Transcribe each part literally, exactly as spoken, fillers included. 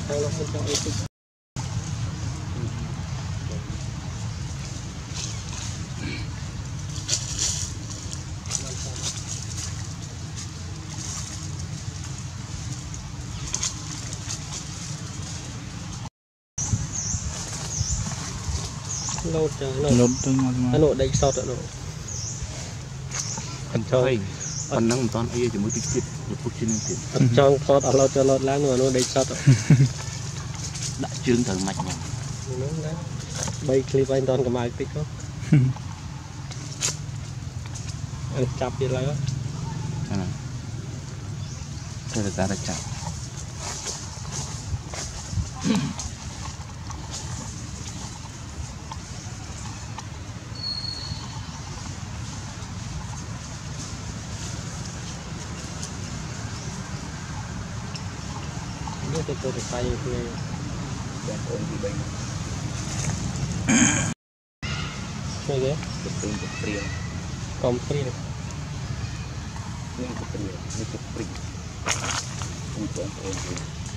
Kalau untuk itu lột lột lột đây sọt rồi ăn cho phần năng toàn ấy chỉ mới tích một phút trên tiền ăn cho sọt ở lột cho lột lá nữa nó đây sọt rồi đã trứng thần mạch này bay clip anh toàn cầm ai tích không chập gì lại đó đây là giá đặc chạm cái tôi được tay thì đang ôn gì đây cái gì cái tương cái priêng còn priêng những cái priêng những cái priêng không còn ôn gì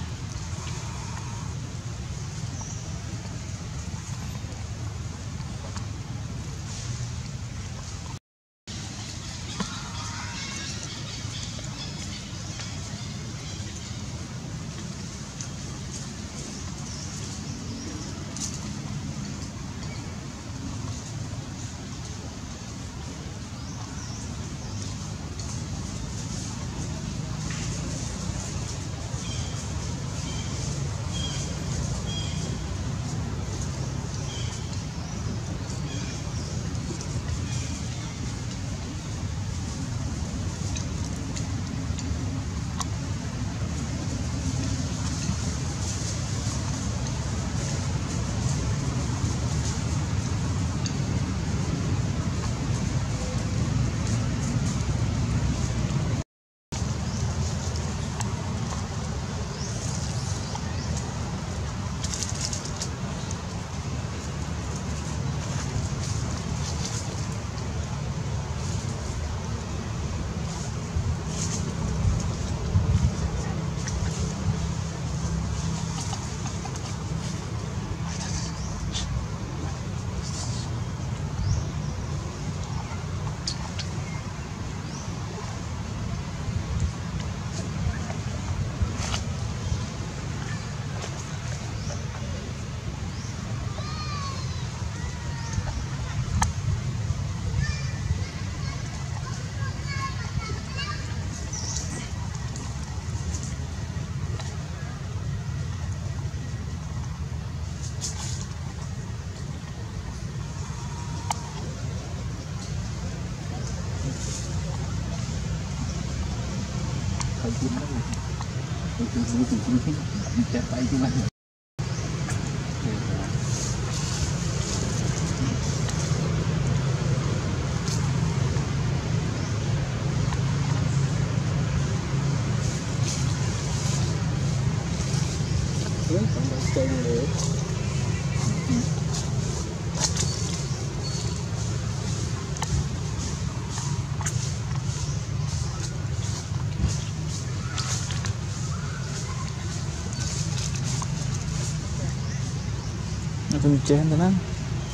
Tôi chén thế nào?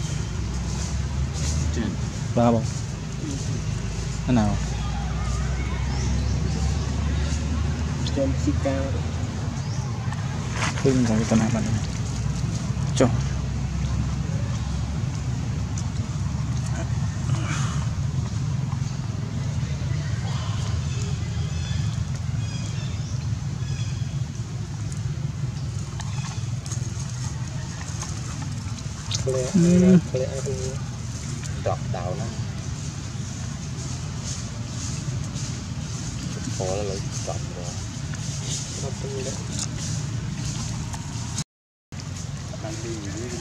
trên Ba bông. Thế nào? trên Sika Tôi nhìn thấy cái nào bạn này. Cho. đọt đào nó khó là lấy đọt rồi đang đi